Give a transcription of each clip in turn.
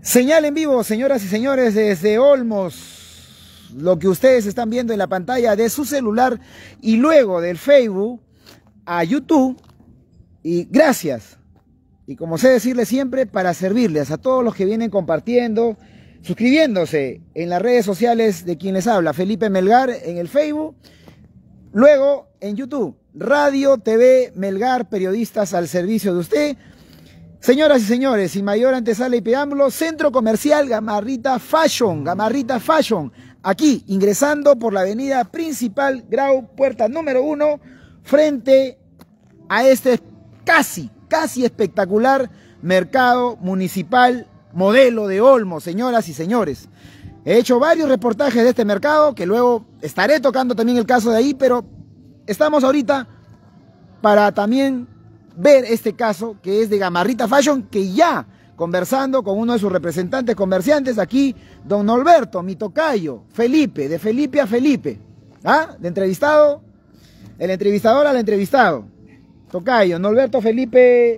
Señal en vivo, señoras y señores, desde Olmos, lo que ustedes están viendo en la pantalla de su celular y luego del Facebook a YouTube. Y gracias, y como sé decirles siempre, para servirles a todos los que vienen compartiendo, suscribiéndose en las redes sociales de quien les habla, Felipe Melgar, en el Facebook, luego en YouTube, Radio TV Melgar, periodistas al servicio de usted. Señoras y señores, sin mayor antesala y preámbulo, Centro Comercial Gamarrita Fashion, aquí ingresando por la avenida principal, Grau, puerta número 1, frente a este casi espectacular mercado municipal modelo de Olmos, señoras y señores. He hecho varios reportajes de este mercado, que luego estaré tocando también el caso de ahí, pero estamos ahorita para también ver este caso que es de Gamarrita Fashion, que ya conversando con uno de sus representantes comerciantes aquí, don Norberto, mi tocayo, Felipe, de Felipe a Felipe, ¿ah? De entrevistado, el entrevistador al entrevistado, tocayo, Norberto Felipe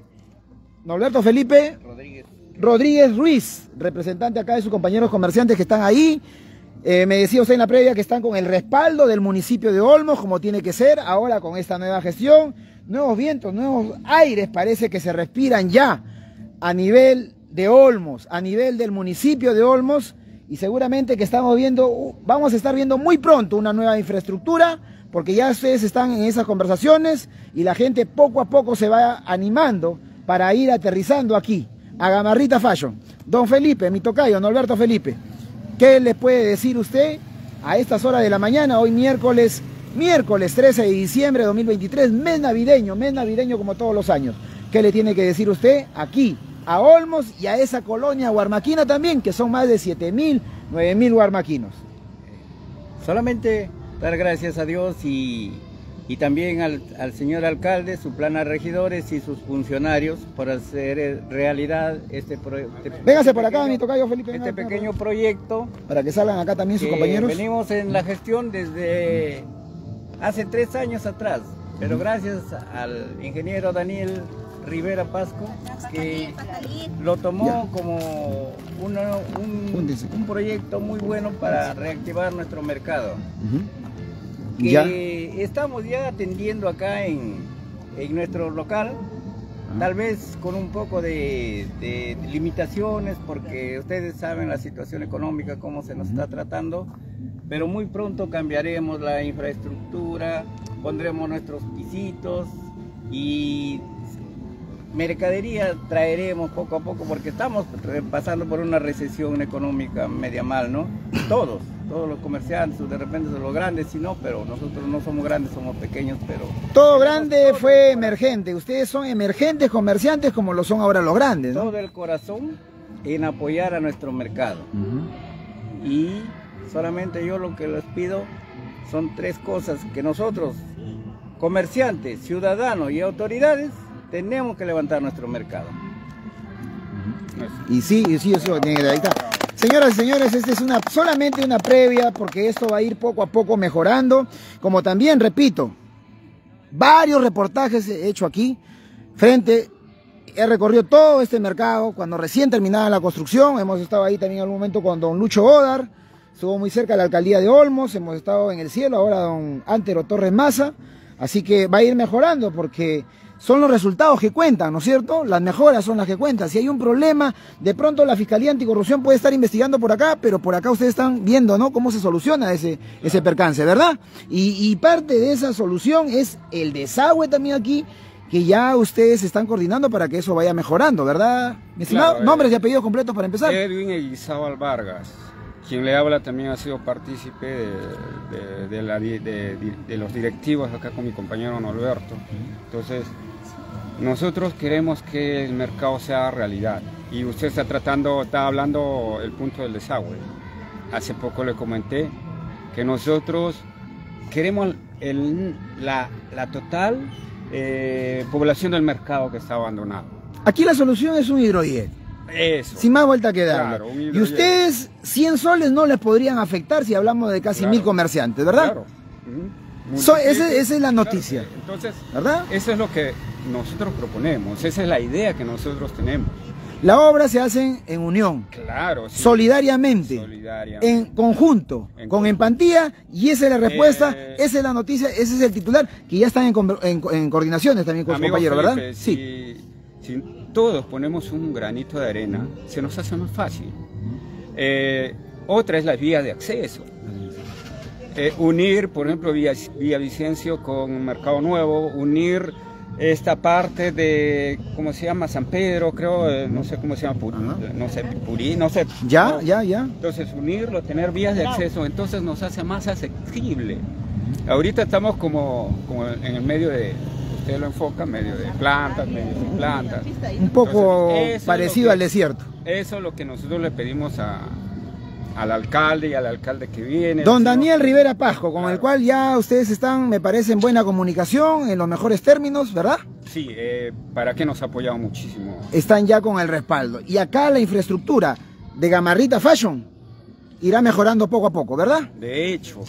Rodríguez Ruiz, representante acá de sus compañeros comerciantes que están ahí. Me decía usted en la previa que están con el respaldo del municipio de Olmos, como tiene que ser, ahora con esta nueva gestión, nuevos vientos, nuevos aires parece que se respiran ya a nivel de Olmos, a nivel del municipio de Olmos, y seguramente que vamos a estar viendo muy pronto una nueva infraestructura, porque ya ustedes están en esas conversaciones y la gente poco a poco se va animando para ir aterrizando aquí, a Gamarrita Fashion. Don Felipe, mi tocayo, Norberto Felipe, ¿qué les puede decir usted a estas horas de la mañana, hoy miércoles 13 de diciembre de 2023, mes navideño como todos los años? ¿Qué le tiene que decir usted aquí, a Olmos y a esa colonia huarmaquina también, que son más de 7.000, 9.000 huarmaquinos? Solamente dar gracias a Dios y también al señor alcalde, su plan de regidores y sus funcionarios por hacer realidad este proyecto. Véngase por acá, mi tocayo Felipe. Este pequeño proyecto. Para que salgan acá también sus compañeros. Venimos en la gestión desde hace 3 años atrás, pero gracias al ingeniero Daniel Rivera Pasco, que lo tomó como un proyecto muy bueno para reactivar nuestro mercado. Que estamos ya atendiendo acá en nuestro local, tal vez con un poco de limitaciones, porque ustedes saben la situación económica, cómo se nos está tratando, pero muy pronto cambiaremos la infraestructura, pondremos nuestros pisitos y mercadería traeremos poco a poco, porque estamos pasando por una recesión económica media mal, ¿no? Todos los comerciantes, de repente son los grandes, sí, no, pero nosotros no somos grandes, somos pequeños, pero... Todo grande fue emergente, ustedes son emergentes comerciantes como lo son ahora los grandes, ¿no? Todo el corazón en apoyar a nuestro mercado. Y solamente yo lo que les pido son 3 cosas, que nosotros, comerciantes, ciudadanos y autoridades, tenemos que levantar nuestro mercado. Y sí, ahí está. Señoras y señores, esta es solamente una previa, porque esto va a ir poco a poco mejorando. Como también, repito, varios reportajes he hecho aquí, he recorrido todo este mercado, cuando recién terminaba la construcción, hemos estado ahí también en algún momento con don Lucho Odar, estuvo muy cerca de la alcaldía de Olmos, hemos estado en el cielo, ahora don Antero Torres Maza, así que va a ir mejorando, porque son los resultados que cuentan, ¿no es cierto? Las mejoras son las que cuentan. Si hay un problema, de pronto la Fiscalía Anticorrupción puede estar investigando por acá, pero por acá ustedes están viendo, ¿no?, cómo se soluciona ese percance, ¿verdad? Y parte de esa solución es el desagüe también aquí, que ya ustedes están coordinando para que eso vaya mejorando, ¿verdad? Mi estimado, claro, nombres y apellidos completos para empezar. Edwin Eguizábal Vargas. Quien le habla también ha sido partícipe de los directivos acá con mi compañero Norberto. Entonces, nosotros queremos que el mercado sea realidad. Y usted está hablando el punto del desagüe. Hace poco le comenté que nosotros queremos la total población del mercado que está abandonado. Aquí la solución es un hidrojet. Eso. Sin más vuelta que darle. Claro, y ustedes 100 soles no les podrían afectar si hablamos de casi 1.000 comerciantes, ¿verdad? Claro. Esa es la noticia. Entonces, ¿verdad? Eso es lo que nosotros proponemos, esa es la idea que nosotros tenemos. La obra se hace en unión, Claro, sí. solidariamente, Solidariamente. en conjunto, con empatía, y esa es la respuesta, esa es la noticia, ese es el titular, que ya están en coordinaciones también con su Amigo compañero, Felipe, ¿verdad? Sí. Si todos ponemos un granito de arena, se nos hace más fácil. Otra es la vía de acceso. Unir, por ejemplo, Villavicencio con Mercado Nuevo, unir esta parte de, ¿cómo se llama? San Pedro, creo, no sé cómo se llama, Purí, no sé. Ya, no. ya. Entonces, unirlo, tener vías de acceso, entonces nos hace más accesible. Ahorita estamos como en el medio de, usted lo enfoca, medio de plantas, medio sin plantas. Un poco Entonces, parecido al desierto. Eso es lo que nosotros le pedimos al alcalde y al alcalde que viene. Don Daniel Rivera Pasco, con el cual ya ustedes están, me parece, en buena comunicación, en los mejores términos, ¿verdad? Sí, para que nos ha apoyado muchísimo. Están ya con el respaldo. Y acá la infraestructura de Gamarrita Fashion irá mejorando poco a poco, ¿verdad? De hecho,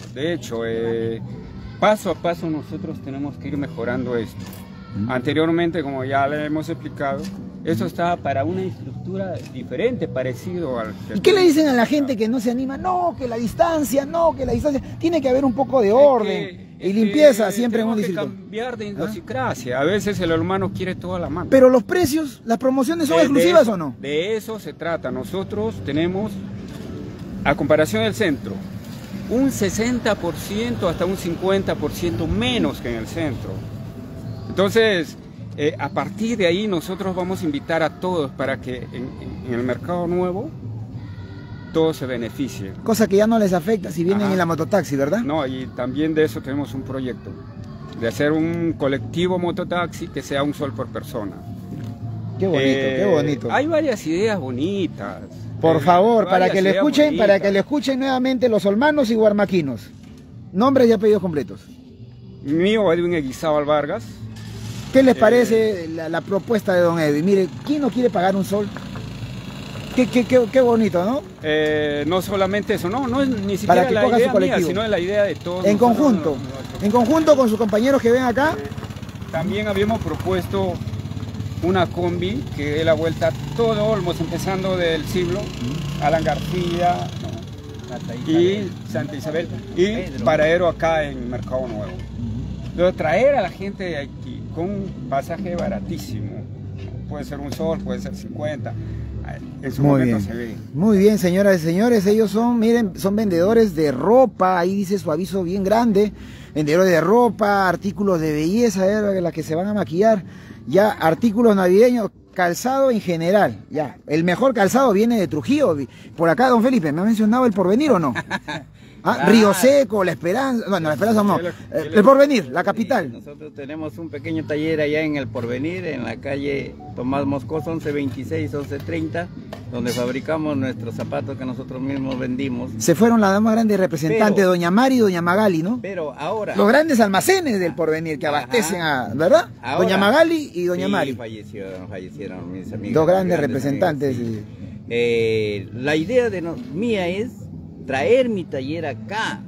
paso a paso nosotros tenemos que ir mejorando esto. Anteriormente, como ya le hemos explicado, eso estaba para una estructura diferente, parecido al... ¿Y qué le dicen a la gente que no se anima? No, que la distancia, tiene que haber un poco de orden y limpieza siempre en un distrito. Tenemos que cambiar de idiosincrasia. A veces el hermano quiere toda la mano. Pero los precios, las promociones son exclusivas o no? De eso se trata. Nosotros tenemos, a comparación del centro, un 60% hasta un 50% menos que en el centro. Entonces, a partir de ahí nosotros vamos a invitar a todos para que en el Mercado Nuevo todos se beneficien. Cosa que ya no les afecta si vienen en la mototaxi, ¿verdad? No, y también de eso tenemos un proyecto, de hacer un colectivo mototaxi que sea un sol por persona. Qué bonito, qué bonito. Hay varias ideas bonitas. Por favor, para que le escuchen nuevamente los olmanos y guarmaquinos. Nombres y apellidos completos. Mío, Edwin Eguizábal Vargas. ¿Qué les parece la propuesta de don Edwin? Mire, ¿quién no quiere pagar un sol? Qué bonito, ¿no? No solamente eso, no es ni siquiera la idea mía, sino la idea de todos. En conjunto con sus compañeros que ven acá. También habíamos propuesto una combi que dé la vuelta a todo Olmos, empezando del siglo, Alan García, ¿no? Y Santa Isabel, y paradero acá en Mercado Nuevo. Entonces, traer a la gente de aquí con un pasaje baratísimo, puede ser un sol, puede ser 50, en su momento se ve. Muy bien, señoras y señores, ellos son, miren, son vendedores de ropa, ahí dice su aviso bien grande, vendedores de ropa, artículos de belleza, las que se van a maquillar, ya artículos navideños, calzado en general, ya, el mejor calzado viene de Trujillo. Por acá, don Felipe, ¿me ha mencionado el Porvenir o no? Río Seco, La Esperanza, bueno, La Esperanza no, el Porvenir, la capital. Sí, nosotros tenemos un pequeño taller allá en el Porvenir, en la calle Tomás Moscoso, 1126, 1130, donde fabricamos nuestros zapatos que nosotros mismos vendimos. Se fueron las más grandes representantes, doña Mari y doña Magali, ¿no? Pero ahora... Los grandes almacenes del Porvenir que abastecen a, ¿verdad? Ahora, doña Magali y doña Mari. Fallecieron mis amigos. Dos grandes representantes. Amigos, sí. La idea mía es traer mi taller acá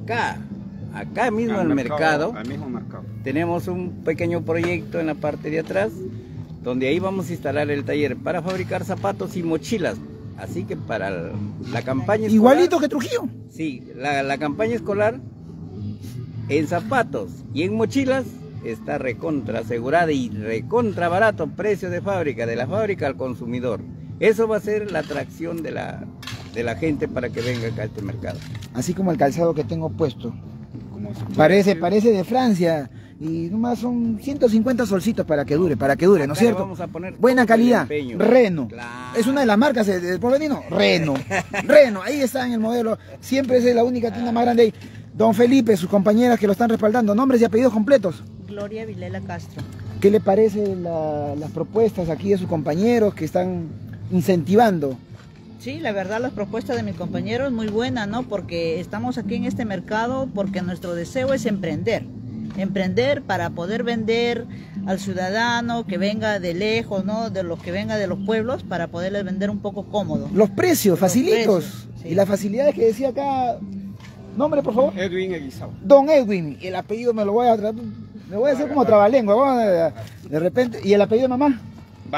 mismo al mercado. Al mismo mercado. Tenemos un pequeño proyecto en la parte de atrás, donde ahí vamos a instalar el taller para fabricar zapatos y mochilas. Así que para la campaña escolar... Igualito que Trujillo. Sí, la campaña escolar en zapatos y en mochilas está recontra asegurada y recontra barato, precio de la fábrica al consumidor. Eso va a ser la atracción de la gente para que venga acá a este mercado. Así como el calzado que tengo puesto. Parece de Francia. Y nomás son 150 solcitos para que dure, ¿no es cierto? Vamos a poner buena calidad. Reno. Claro. Es una de las marcas del Porvenir, ¿no? Reno, ahí está en el modelo. Siempre es la única tienda más grande ahí. Don Felipe, sus compañeras que lo están respaldando, nombres y apellidos completos. Gloria Vilela Castro. ¿Qué le parece las propuestas aquí de sus compañeros que están incentivando? Sí, la verdad las propuestas de mis compañeros muy buenas, ¿no? Porque estamos aquí en este mercado porque nuestro deseo es emprender para poder vender al ciudadano que venga de lejos, ¿no? De los que venga de los pueblos, para poderles vender un poco cómodo. Los precios, facilitos. Sí. Y las facilidades que decía acá. Nombre, por favor. Edwin Eguizábal. Don Edwin. El apellido me lo voy a hacer como trabalengua. De repente. ¿Y el apellido de mamá? Vargas.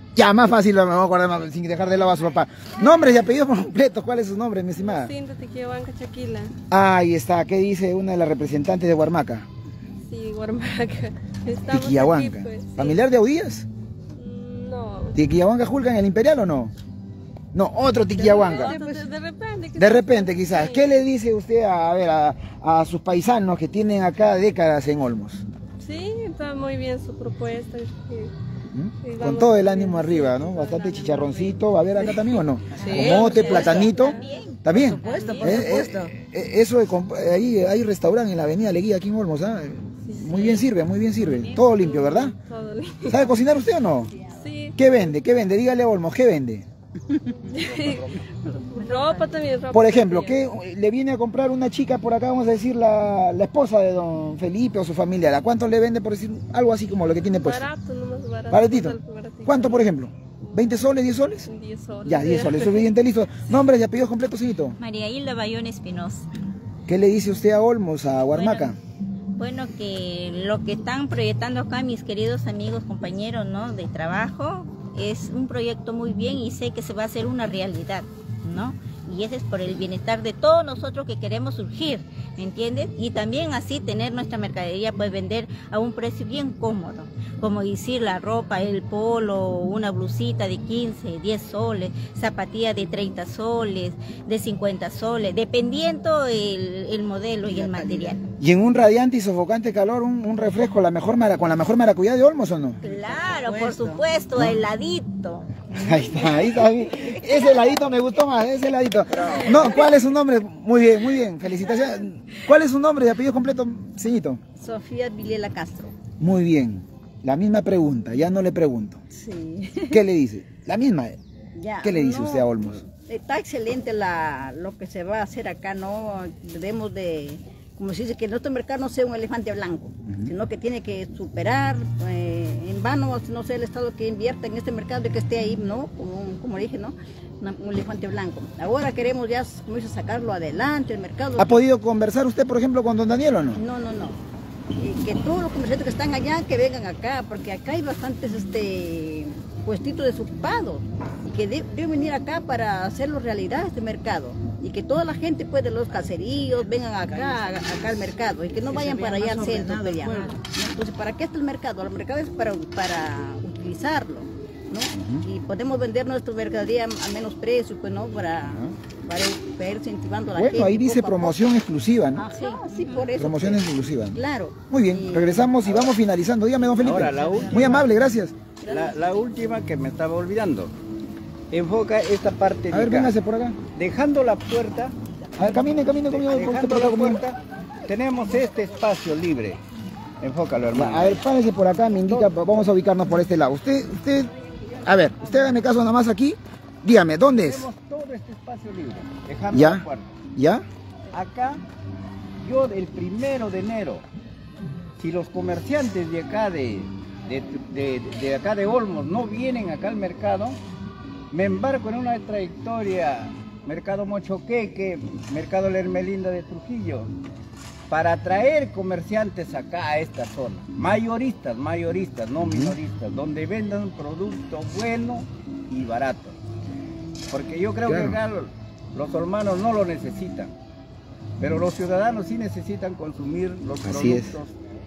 Ya, más fácil, me voy a acordar más, sin dejar de lado a su papá. Nombres y apellidos completos, ¿cuál es su nombre, mi estimada? Cinta Tiquiahuanca Chaquila. Ahí está, ¿qué dice una de las representantes de Huarmaca? Sí, Huarmaca. Estamos Tiquiahuanca. aquí, pues, sí. ¿Familiar de Audías? No. ¿Tiquiahuanca Julca en el Imperial o no? No, otro Tiquiahuanca. De repente. De repente, quizás. Sí. ¿Qué le dice usted a sus paisanos que tienen acá décadas en Olmos? Sí, está muy bien su propuesta. Sí, Con vamos todo el bien, ánimo arriba, ¿no? sí, Bastante ánimo chicharroncito. ¿Va a haber acá también o no? Sí, Camote, sí, platanito. ¿Está bien? Por supuesto. Eso de ahí hay restaurante en la avenida Leguía, aquí en Olmos, ¿ah? Sí, sí. Muy bien sirve, muy bien sirve. Todo limpio, ¿verdad? Todo limpio. ¿Sabe cocinar usted o no? Sí. ¿Qué vende? ¿Qué vende? Dígale a Olmos, ¿qué vende? Ropa también, ropa. Por ejemplo, también. ¿qué le viene a comprar una chica por acá, vamos a decir, la esposa de don Felipe o su familia? ¿A cuánto le vende, por decir, algo así como lo que tiene puesto? Barato, nomás barato. Baratito. Baratito. ¿Cuánto, por ejemplo? ¿20 soles, 10 soles? 10 soles. Ya, 10 soles, suficiente, listo. Nombres y apellidos completos, señorito. María Hilda Bayón Espinosa. ¿Qué le dice usted a Olmos, a Huarmaca? Bueno, que lo que están proyectando acá mis queridos amigos, compañeros, ¿no?, de trabajo, es un proyecto muy bien y sé que se va a hacer una realidad, ¿no? Y ese es por el bienestar de todos nosotros que queremos surgir, ¿me entiendes? Y también así tener nuestra mercadería, pues vender a un precio bien cómodo, como decir la ropa, el polo, una blusita de 15, 10 soles, zapatilla de 30 soles, de 50 soles, dependiendo el modelo y el material. Y en un radiante y sofocante calor, un refresco con la mejor maracuyá de Olmos, ¿o no? Claro, por supuesto, heladito. Ahí está. Ese heladito me gustó más, ese heladito. No, ¿cuál es su nombre? Muy bien, felicitaciones. ¿Cuál es su nombre y apellido completo, señorito? Sofía Vilela Castro. Muy bien, la misma pregunta, ya no le pregunto. Sí. ¿Qué le dice? La misma. Ya, ¿Qué le dice no, usted a Olmos? Está excelente lo que se va a hacer acá, ¿no? Debemos de, como se dice, que nuestro mercado no sea un elefante blanco, sino que tiene que superar, en vano, no sé, el Estado que invierta en este mercado de que esté ahí, ¿no? Como dije, ¿no? Un elefante blanco. Ahora queremos ya, como dice, sacarlo adelante, el mercado. ¿Ha podido conversar usted, por ejemplo, con don Daniel o no? No. Que todos los comerciantes que están allá, que vengan acá, porque acá hay bastantes puestitos desocupados y que deben venir acá para hacerlo realidad este mercado y que toda la gente pues de los caseríos vengan acá al mercado y que no vayan para allá al centro. Entonces, ¿para qué está el mercado? El mercado es para utilizarlo, ¿no? Y podemos vender nuestra mercadería a menos precio, pues, ¿no? Para ir incentivando a la gente. Bueno, ahí dice poco a promoción poco. exclusiva, ¿no? Sí, por eso. Promoción pues. exclusiva. Claro. Muy bien, regresamos y vamos finalizando. Dígame, don Felipe. Ahora, la última. Muy amable, gracias. La última que me estaba olvidando. Enfoca esta parte de A ver, acá. véngase por acá. Dejando la puerta, A ver, camine dejando por la acá conmigo. puerta, tenemos este espacio libre. Enfócalo, hermano. A ver, párese por acá, me indica, vamos a ubicarnos por este lado. Usted, a ver, usted hágame caso nada más aquí. Dígame, ¿dónde es? Tenemos todo este espacio libre. Dejando ¿Ya? la puerta. ¿Ya? Acá, yo el 1 de enero, si los comerciantes de acá de acá de Olmos no vienen acá al mercado, me embarco en una trayectoria Mercado Mochoqueque, Mercado La Hermelinda de Trujillo, para traer comerciantes acá a esta zona, mayoristas, no minoristas, donde vendan un producto bueno y barato. Porque yo creo que acá los olmanos no lo necesitan, pero los ciudadanos sí necesitan consumir los productos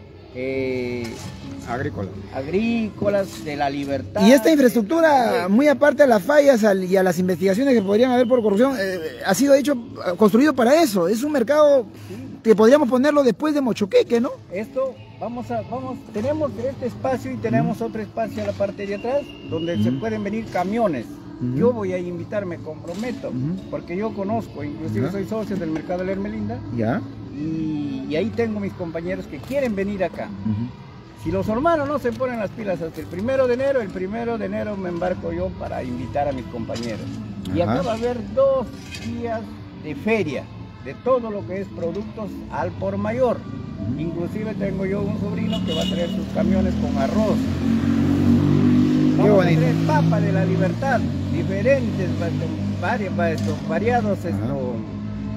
agrícolas de la libertad. Y esta infraestructura, muy aparte de las fallas y a las investigaciones que podrían haber por corrupción, ha sido construido para eso. Es un mercado que podríamos ponerlo después de Mochoqueque, ¿no? Esto, tenemos este espacio y tenemos otro espacio a la parte de atrás, donde se pueden venir camiones. Yo voy a invitar, me comprometo, porque yo conozco, inclusive soy socio del Mercado de la Hermelinda. Ya. Y ahí tengo mis compañeros que quieren venir acá. Si los hermanos no se ponen las pilas hasta el 1 de enero me embarco yo para invitar a mis compañeros. Y acá va a haber 2 días de feria, de todo lo que es productos al por mayor. Inclusive tengo yo un sobrino que va a traer sus camiones con arroz. Vamos a traer papa de la libertad, diferentes, variados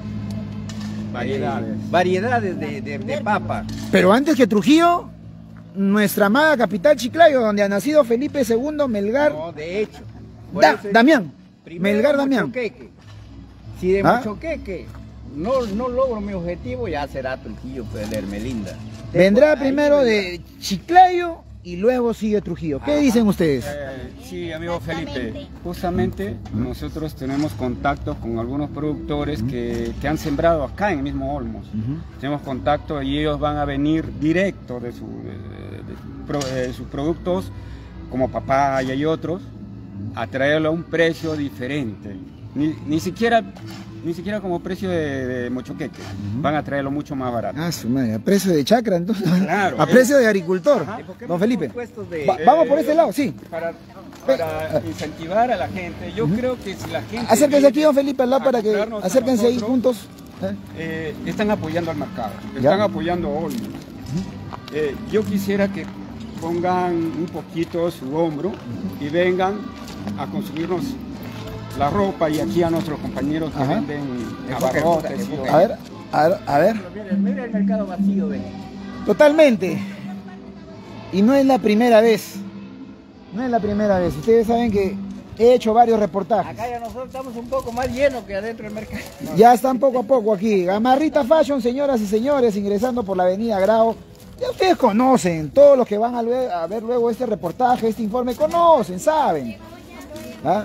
variedades de papa. Pero antes que Trujillo, nuestra amada capital Chiclayo, donde ha nacido Felipe II Melgar. No, de hecho. Damián. Primero Melgar Damián. Mochoqueque. Si de ¿Ah? Mochoqueque no logro mi objetivo, ya será Trujillo, pues, de Hermelinda. Vendrá Ahí primero vendrá. de Chiclayo y luego sigue Trujillo. ¿Qué dicen ustedes? Sí, amigo Felipe, Exactamente. justamente nosotros tenemos contactos con algunos productores que han sembrado acá en el mismo Olmos. Tenemos contacto y ellos van a venir directo de sus productos, como papaya y otros, a traerlo a un precio diferente. Ni siquiera como precio de Mochoqueque, van a traerlo mucho más barato. Ah, su madre, a precio de chacra, entonces. Claro. A precio de agricultor. Ajá. Don Felipe. Puestos de- Vamos por este lado, sí. Para incentivar a la gente, yo creo que si la gente... Acérquense aquí, don Felipe, al lado a para que comprarnos a acérquense ahí nosotros, juntos. están apoyando al mercado, Ya. están apoyando a Olmos. Yo quisiera que pongan un poquito su hombro y vengan a consumirnos la ropa y aquí a nuestros compañeros que Ajá. venden Enfoque, abarrotes. enfoque. A ver, a ver. Mira el mercado vacío, ven. Totalmente. Y no es la primera vez. No es la primera vez. Ustedes saben que he hecho varios reportajes. Acá ya nosotros estamos un poco más llenos que adentro del mercado. Ya están poco a poco aquí. Gamarrita Fashion, señoras y señores, ingresando por la avenida Grau. Ya ustedes conocen, todos los que van a ver luego este reportaje, este informe, conocen, saben. ¿Ah?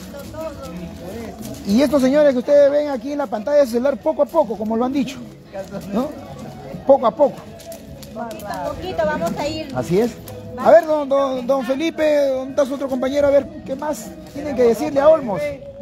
Y estos señores que ustedes ven aquí en la pantalla de celular, poco a poco, como lo han dicho, ¿no? Poco a poco. Poquito, vamos a ir. Así es. A ver, don Felipe, ¿dónde está su otro compañero? A ver, ¿qué más tienen que decirle a Olmos?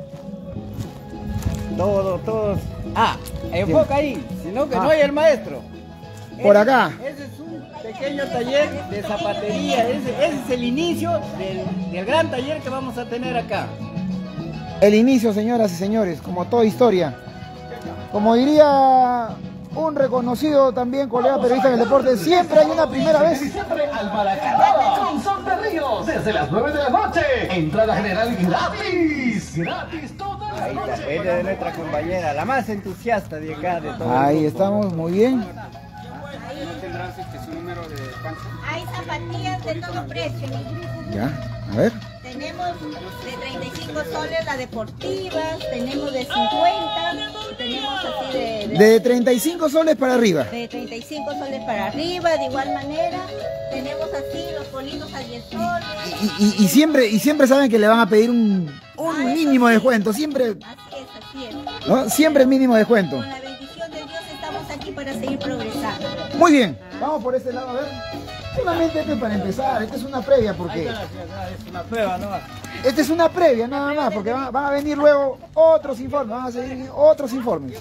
Todos. Ah, enfoca ahí, sino que no hay el maestro. Por acá. Ese es un pequeño taller de zapatería, ese es el inicio del gran taller que vamos a tener acá. El inicio, señoras y señores, como toda historia. Como diría un reconocido también colega periodista del deporte, siempre hay una primera vez. Almaracanada con Son de Ríos desde las 9 de la noche. Entrada general gratis. Gratis todas las Ahí está, noches. ella es nuestra compañera, la más entusiasta de acá, de todo. Ahí estamos, muy bien. ¿No tendrás su número de panza? Hay zapatillas de todo precio. Ya, a ver. Tenemos de 35 soles las deportivas, tenemos de 50, y tenemos así De 35 soles para arriba. de 35 soles para arriba, de igual manera. Tenemos así los politos a 10 soles. Y siempre saben que le van a pedir un mínimo descuento. Siempre, Así es. ¿no? Siempre el mínimo descuento. Con la bendición de Dios estamos aquí para seguir progresando. Muy bien, vamos por este lado, a ver. Solamente este es para empezar, esta es una previa porque... Es una prueba, ¿no? Esta es una previa nada más, porque van a venir luego otros informes, van a seguir otros informes.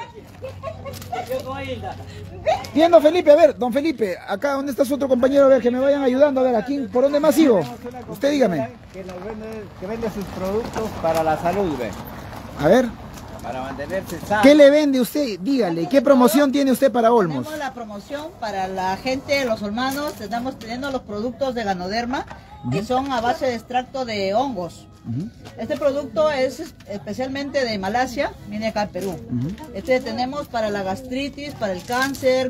Bien, don Felipe, a ver, don Felipe, acá donde está su otro compañero, a ver, que me vayan ayudando, a ver, aquí, ¿por dónde más sigo? Usted dígame. Que vende sus productos para la salud, ¿ve? A ver, Para mantenerse sano. ¿qué le vende usted? Dígale, ¿qué promoción tiene usted para Olmos? Tenemos la promoción para la gente, los olmanos, estamos teniendo los productos de Ganoderma, que son a base de extracto de hongos. Este producto es especialmente de Malasia, viene acá al Perú. Este tenemos para la gastritis, para el cáncer,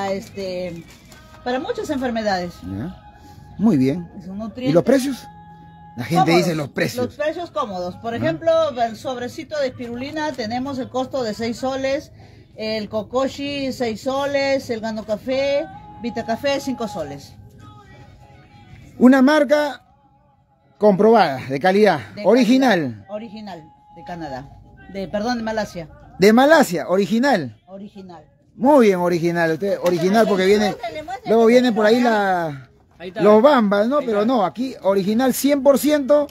para muchas enfermedades. Ya. Muy bien. Es un ¿Y nutriente los precios? La gente cómodos. dice los precios. Los precios cómodos. Por ejemplo, el sobrecito de espirulina tenemos el costo de 6 soles, el Kokoshi 6 soles, el Gano Café, Vita Café 5 soles. Una marca comprobada, de calidad, De original. calidad. Original, de Canadá. De Malasia. De Malasia, original. Original. Muy bien, original. Usted, original porque viene, luego vienen por ahí los bambas, ¿no? Pero no, aquí original 100%.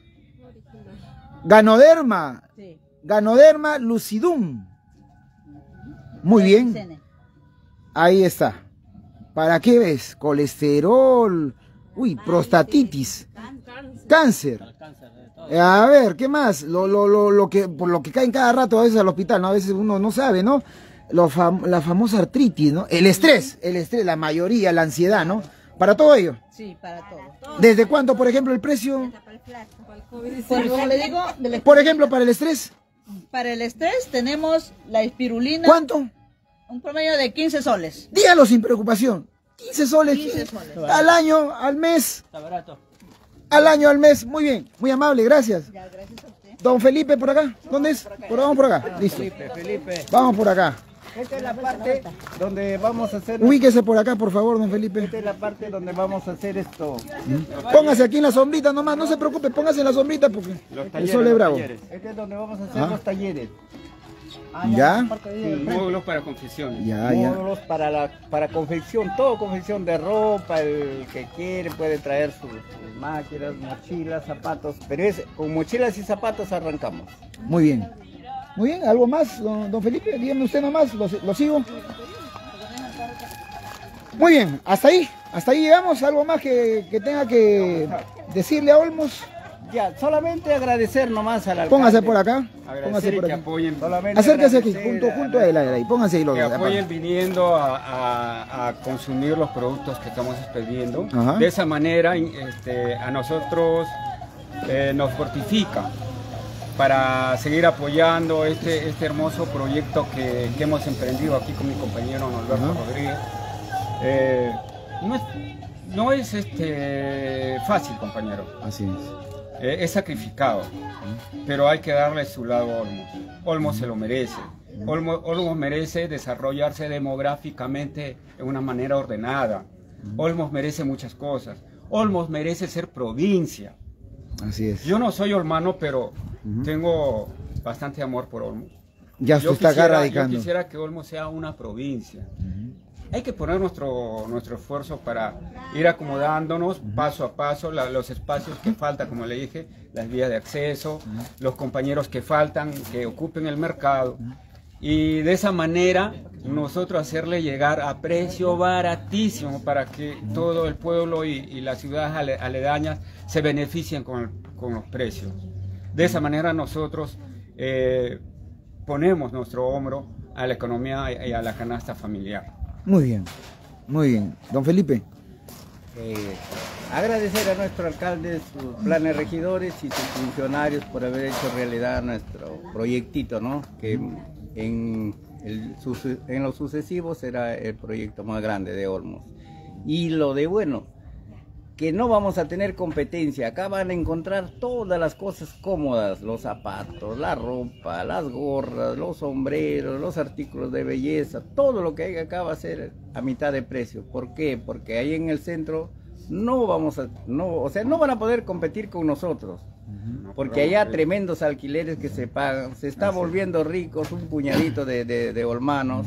Ganoderma. Sí. Ganoderma lucidum. Muy bien. Ahí está. ¿Para qué ves? Colesterol. Uy, prostatitis. Cáncer. A ver, ¿qué más? Por lo que caen cada rato a veces al hospital, ¿no? A veces uno no sabe, ¿no? La famosa artritis, ¿no? El estrés, la mayoría, la ansiedad, ¿no? Para todo ello. Sí, para todo. ¿Desde cuánto, por ejemplo, el precio? Pues, como le digo, Por ejemplo, para el estrés. para el estrés tenemos la espirulina. ¿Cuánto? Un promedio de 15 soles. Dígalo sin preocupación. 15 soles. 15 soles. Al año, al mes. Está barato. Al año, al mes. Muy bien, muy amable, gracias. Ya, gracias a usted. Don Felipe, por acá. ¿Dónde es? Vamos por acá. Listo. Felipe. Vamos por acá. Esta es la parte donde vamos a hacer... Ubíquese por acá, por favor, don Felipe. Esta es la parte donde vamos a hacer esto. Póngase aquí en la sombrita nomás, no se preocupe, póngase en la sombrita porque el sol es bravo. Este es donde vamos a hacer los talleres. ¿Ya? Sí, módulos para confecciones. Ya. Módulos para confección, todo confección de ropa, el que quiere puede traer sus máquinas, mochilas, zapatos, pero con mochilas y zapatos arrancamos. Muy bien. Muy bien, ¿algo más, don Felipe? Dígame usted nomás, lo sigo. Muy bien, hasta ahí llegamos. ¿Algo más que tenga que decirle a Olmos? Ya, solamente agradecer nomás al alcalde. Póngase por acá. Agradecer y por que aquí. apoyen, Acérquese aquí, junto a él, ahí. Pónganse ahí los que dos. apoyen viniendo a consumir los productos que estamos expediendo. Ajá. De esa manera a nosotros nos fortifica para seguir apoyando este hermoso proyecto que hemos emprendido aquí con mi compañero Alberto Rodríguez. No es fácil, compañero. Así es. Es sacrificado, pero hay que darle su lado a Olmos. Olmos se lo merece. Olmos merece desarrollarse demográficamente de una manera ordenada. Olmos merece muchas cosas. Olmos merece ser provincia. Así es. Yo no soy olmano, pero tengo bastante amor por Olmos. Ya usted está acá radicando. Yo quisiera que Olmos sea una provincia. Hay que poner nuestro esfuerzo para ir acomodándonos paso a paso, los espacios que faltan, como le dije, las vías de acceso, los compañeros que faltan, que ocupen el mercado. Y de esa manera nosotros hacerle llegar a precio baratísimo para que todo el pueblo y las ciudades aledañas se beneficien con los precios. De esa manera nosotros ponemos nuestro hombro a la economía y a la canasta familiar. Muy bien, muy bien. Don Felipe. Agradecer a nuestro alcalde, sus planes regidores y sus funcionarios por haber hecho realidad nuestro proyectito, ¿no? Que en lo sucesivo será el proyecto más grande de Olmos. Y lo de bueno, que no vamos a tener competencia. Acá van a encontrar todas las cosas cómodas, los zapatos, la ropa, las gorras, los sombreros, los artículos de belleza, todo lo que hay acá va a ser a mitad de precio. ¿Por qué? Porque ahí en el centro no van a poder competir con nosotros. Porque allá tremendos alquileres que se pagan, se está volviendo ricos un puñadito de olmanos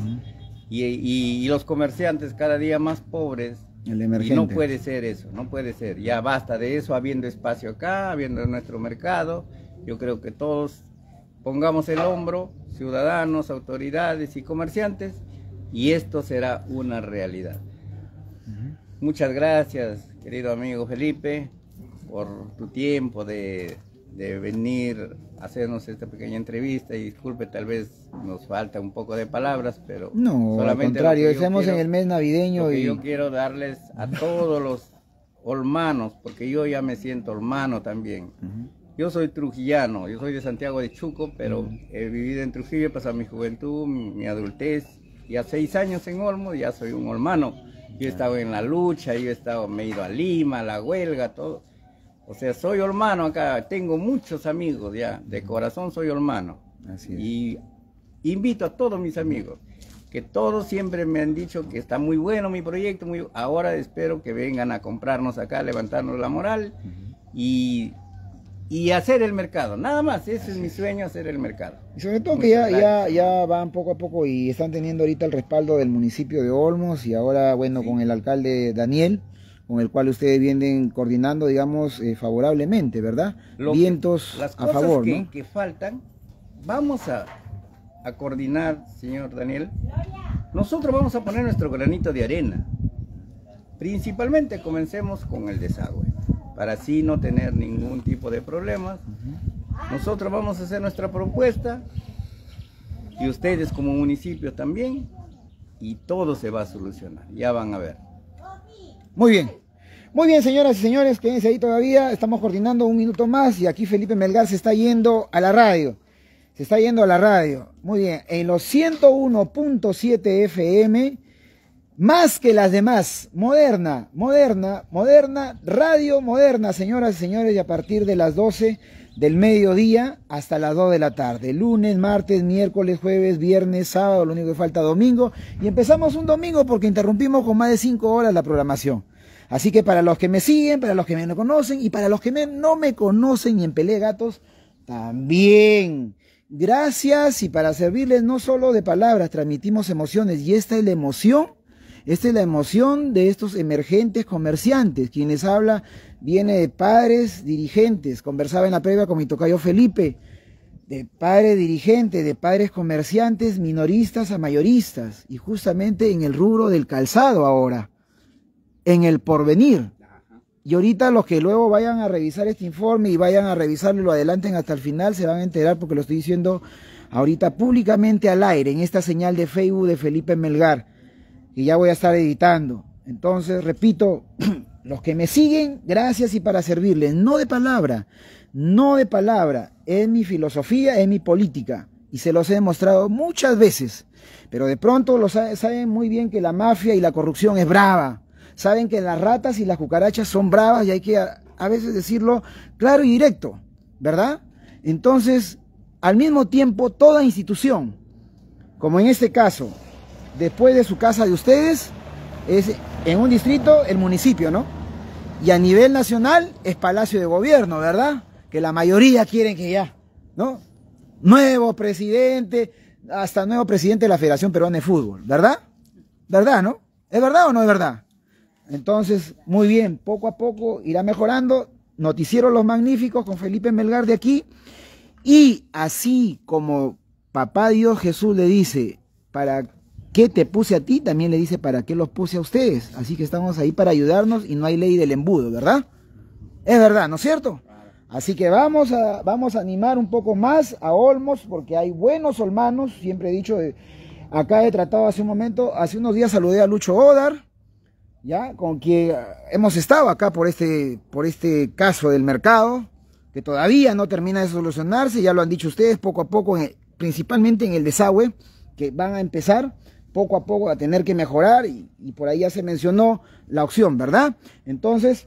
y los comerciantes cada día más pobres. El emergente. Y no puede ser eso, no puede ser. Ya basta de eso, habiendo espacio acá, habiendo nuestro mercado. Yo creo que todos pongamos el hombro, ciudadanos, autoridades y comerciantes, y esto será una realidad. Muchas gracias, querido amigo Felipe, por tu tiempo de venir a hacernos esta pequeña entrevista. Y disculpe, tal vez nos falta un poco de palabras, pero no, solamente al contrario, estamos quiero, en el mes navideño y yo quiero darles a todos los olmanos, porque yo ya me siento olmano también. Yo soy trujillano, yo soy de Santiago de Chuco, pero he vivido en Trujillo, he pasado mi juventud, mi adultez, y a 6 años en Olmos ya soy un olmano. Yo he estado en la lucha, me he ido a Lima, a la huelga, todo. O sea, soy olmano acá, tengo muchos amigos ya, de corazón soy olmano. Así es. Y invito a todos mis amigos, que todos siempre me han dicho que está muy bueno mi proyecto, ahora espero que vengan a comprarnos acá, levantarnos la moral y hacer el mercado, nada más, ese es mi sueño, hacer el mercado. Y sobre todo que ya van poco a poco y están teniendo ahorita el respaldo del municipio de Olmos y ahora, bueno, con el alcalde Daniel, con el cual ustedes vienen coordinando, digamos, favorablemente, ¿verdad? Vientos las a favor, cosas ¿no? que faltan, vamos a coordinar, señor Daniel. Nosotros vamos a poner nuestro granito de arena. Principalmente comencemos con el desagüe, para así no tener ningún tipo de problemas. Nosotros vamos a hacer nuestra propuesta, y ustedes como municipio también, y todo se va a solucionar, ya van a ver. Muy bien, señoras y señores, quédense ahí todavía, estamos coordinando un minuto más y aquí Felipe Melgar se está yendo a la radio. Muy bien, en los 101.7 FM más que las demás, moderna, radio moderna, señoras y señores, y a partir de las 12 del mediodía hasta las 2 de la tarde, lunes, martes, miércoles, jueves, viernes, sábado, lo único que falta domingo, y empezamos un domingo porque interrumpimos con más de 5 horas la programación. Así que para los que me siguen, para los que me conocen y para los que no me conocen y en Pelé Gatos, también. Gracias, y para servirles no solo de palabras, transmitimos emociones, y esta es la emoción de estos emergentes comerciantes. Quienes habla viene de padres dirigentes, conversaba en la previa con mi tocayo Felipe, de padres dirigentes, de padres comerciantes, minoristas a mayoristas, y justamente en el rubro del calzado ahora, en el porvenir. Y ahorita los que luego vayan a revisar este informe y vayan a revisarlo y lo adelanten hasta el final, se van a enterar porque lo estoy diciendo ahorita públicamente al aire, en esta señal de Facebook de Felipe Melgar, que ya voy a estar editando. Entonces, repito, los que me siguen, gracias y para servirles, no de palabra, es mi filosofía, es mi política, y se los he demostrado muchas veces, pero de pronto saben muy bien que la mafia y la corrupción es brava. Saben que las ratas y las cucarachas son bravas y hay que a veces decirlo claro y directo, ¿verdad? Entonces, al mismo tiempo, toda institución, como en este caso, después de su casa de ustedes, es en un distrito el municipio, ¿no? Y a nivel nacional es Palacio de Gobierno, ¿verdad? Que la mayoría quieren que ya, ¿no? Nuevo presidente, hasta nuevo presidente de la Federación Peruana de Fútbol, ¿verdad? ¿Verdad, no? ¿Es verdad o no es verdad? Entonces, muy bien, poco a poco irá mejorando. Noticiero Los Magníficos con Felipe Melgar de aquí. Y así como Papá Dios Jesús le dice, ¿para qué te puse a ti? También le dice, ¿para qué los puse a ustedes? Así que estamos ahí para ayudarnos y no hay ley del embudo, ¿verdad? Es verdad, ¿no es cierto? Así que vamos a animar un poco más a Olmos, porque hay buenos olmanos, siempre he dicho, acá he tratado hace unos días saludé a Lucho Odar, ya, con quien hemos estado acá por este caso del mercado, que todavía no termina de solucionarse, ya lo han dicho ustedes, poco a poco, principalmente en el desagüe, que van a empezar poco a poco a tener que mejorar, y por ahí ya se mencionó la opción, ¿verdad? Entonces,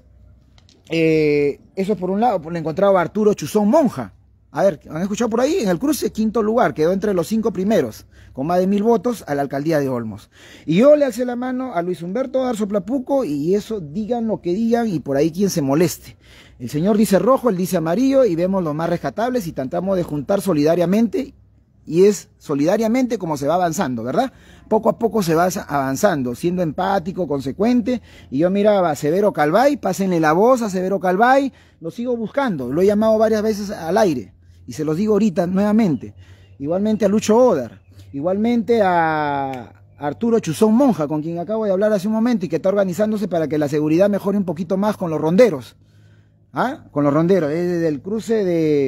eso por un lado. Le he encontrado a Arturo Chuzón Monja. A ver, ¿han escuchado por ahí? En el cruce, 5º lugar, quedó entre los 5 primeros, con más de 1000 votos a la alcaldía de Olmos. Y yo le alcé la mano a Luis Humberto Darzo Plapuco, y eso, digan lo que digan, y por ahí quien se moleste. El señor dice rojo, él dice amarillo, y vemos los más rescatables, y tratamos de juntar solidariamente, y es solidariamente como se va avanzando, ¿verdad? Poco a poco se va avanzando, siendo empático, consecuente, y yo miraba a Severo Calvay, pásenle la voz a Severo Calvay, lo sigo buscando, lo he llamado varias veces al aire, y se los digo ahorita nuevamente. Igualmente a Lucho Odar, igualmente a Arturo Chuzón Monja, con quien acabo de hablar hace un momento, y que está organizándose para que la seguridad mejore un poquito más con los ronderos. ¿Ah? Con los ronderos, desde el cruce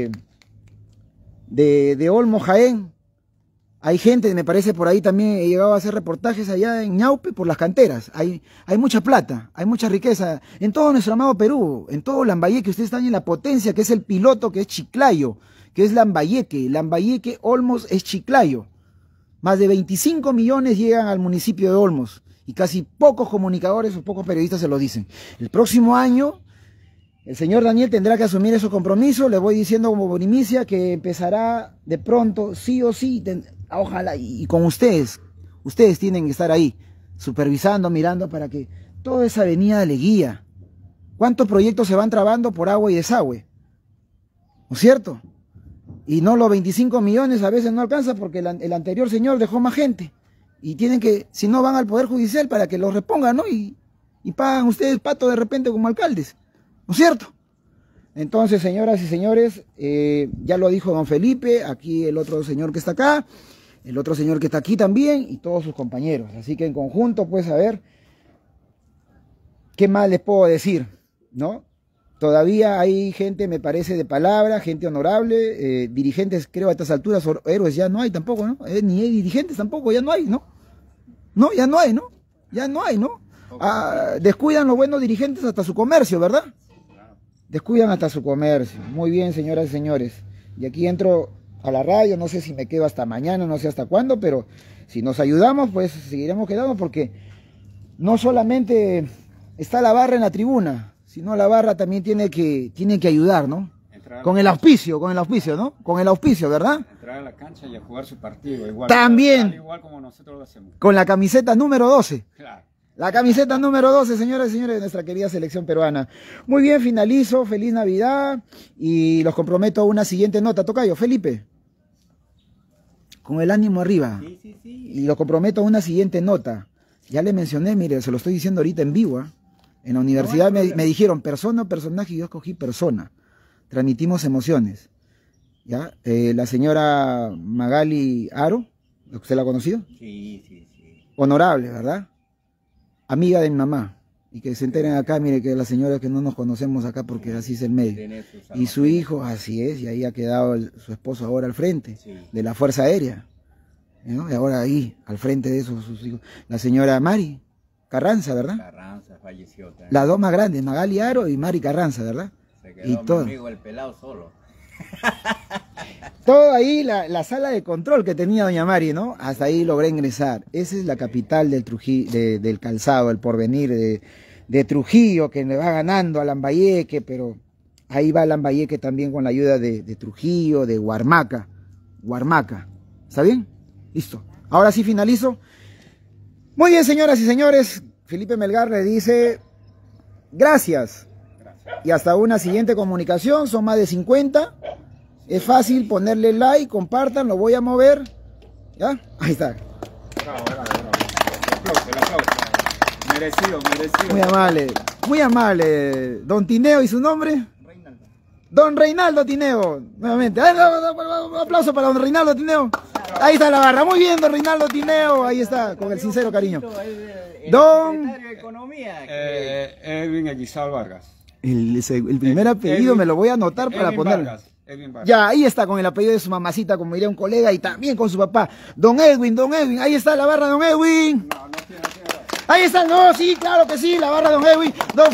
de Olmo Jaén. Hay gente, me parece, por ahí también he llegado a hacer reportajes allá en Ñaupe por las canteras. Hay mucha plata, hay mucha riqueza en todo nuestro amado Perú, en todo Lambayeque. Ustedes están en la potencia, que es el piloto, que es Chiclayo, que es Lambayeque. Lambayeque, Olmos es Chiclayo. Más de 25 millones llegan al municipio de Olmos, y casi pocos comunicadores o pocos periodistas se lo dicen. El próximo año el señor Daniel tendrá que asumir esos compromisos. Le voy diciendo como primicia que empezará de pronto, sí o sí, ojalá, y con ustedes tienen que estar ahí, supervisando, mirando, para que toda esa avenida le guía. ¿Cuántos proyectos se van trabando por agua y desagüe? ¿No es cierto? Y no los 25 millones a veces no alcanza, porque el anterior señor dejó más gente, y tienen que, si no, van al Poder Judicial para que los repongan, ¿no? Y pagan ustedes pato de repente como alcaldes, ¿no es cierto? Entonces, señoras y señores, ya lo dijo don Felipe, aquí el otro señor que está acá, el otro señor que está aquí también, y todos sus compañeros. Así que en conjunto, pues, a ver, ¿qué más les puedo decir? ¿No? Todavía hay gente, me parece, de palabra, gente honorable, dirigentes, creo a estas alturas, héroes ya no hay tampoco, ¿no? Ni hay dirigentes tampoco, ya no hay, ¿no? No, ya no hay, ¿no? Ya no hay, ¿no? Descuidan los buenos dirigentes hasta su comercio, ¿verdad? Descuidan hasta su comercio. Muy bien, señoras y señores. Y aquí entro a la radio, no sé si me quedo hasta mañana, no sé hasta cuándo, pero si nos ayudamos, pues seguiremos quedando, porque no solamente está la barra en la tribuna, sino la barra también tiene que ayudar, ¿no? Con el auspicio, ¿no? Con el auspicio, ¿verdad? Entrar a la cancha y a jugar su partido. Igual, también. Igual como nosotros lo hacemos. Con la camiseta número 12. Claro. La camiseta número 12, señoras y señores, de nuestra querida selección peruana. Muy bien, finalizo. Feliz Navidad. Y los comprometo a una siguiente nota. Tocayo, Felipe. Con el ánimo arriba. Sí. Y los comprometo a una siguiente nota. Ya le mencioné, mire, se lo estoy diciendo ahorita en vivo. En la universidad me dijeron persona o personaje y yo escogí persona. Transmitimos emociones. ¿Ya? La señora Magali Aro, ¿usted la ha conocido? Sí. Honorable, ¿verdad? Amiga de mi mamá. Y que se enteren acá, mire, que la señora que no nos conocemos acá porque así es el medio. Y su hijo, así es, y ahí ha quedado su esposo ahora al frente de la Fuerza Aérea. ¿No? Y ahora ahí, al frente de eso, sus hijos. La señora Mari Carranza, ¿verdad? Carranza falleció también. Las dos más grandes, Magali Aro y Mari Carranza, ¿verdad? Se quedó mi amigo el pelado solo. Todo ahí, la sala de control que tenía doña Mari, ¿no? Hasta ahí logré ingresar. Esa es la capital del del calzado, el porvenir de Trujillo, que le va ganando a Lambayeque, pero ahí va Lambayeque también con la ayuda de Trujillo, de Huarmaca. ¿Está bien? Listo. Ahora sí finalizo. Muy bien, señoras y señores. Felipe Melgar le dice gracias. Y hasta una siguiente comunicación. Son más de 50. Es fácil ponerle like, compartan, lo voy a mover. ¿Ya? Ahí está. Bravo. El aplauso. Merecido. Muy amable. Don Tineo, ¿y su nombre? Reinaldo. Don Reinaldo Tineo, nuevamente. Un aplauso para don Reinaldo Tineo. Ahí está la barra. Muy bien, don Reinaldo Tineo. Ahí está, con el sincero cariño. Don Secretario de Economía. Edwin Eguizal Vargas. El primer apellido me lo voy a anotar para ponerlo. Ya, ahí está con el apellido de su mamacita, como diría un colega, y también con su papá. Don Edwin, ahí está la barra, don Edwin. Ahí está, no, sí, claro que sí, la barra, don Edwin.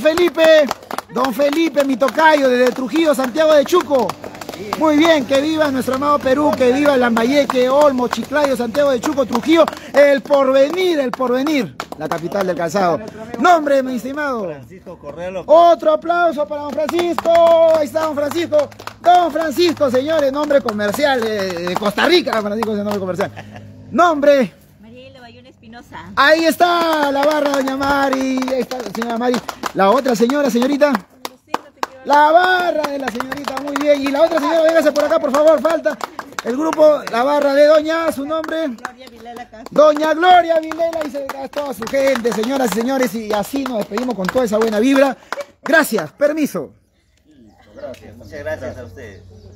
Don Felipe, mi tocayo, desde Trujillo, Santiago de Chuco. Muy bien, que viva nuestro amado Perú, que viva Lambayeque, Olmo, Chiclayo, Santiago de Chuco, Trujillo, el porvenir, la capital del calzado. Nombre, mi estimado. Francisco Correa. Otro aplauso para don Francisco. Ahí está don Francisco. Don Francisco, señores, nombre comercial de Costa Rica. Don Francisco es el nombre comercial. Nombre. Mariela Bayón Espinosa. Ahí está la barra, doña Mari. Ahí está la señora Mari. La otra señorita. La barra de la señorita, muy bien. Y la otra señora, véngase por acá, por favor, falta. El grupo, la barra de doña, su nombre. Gloria Vilela Castro. Doña Gloria Vilela y toda su gente, señoras y señores. Y así nos despedimos con toda esa buena vibra. Gracias, permiso. Muchas gracias a ustedes.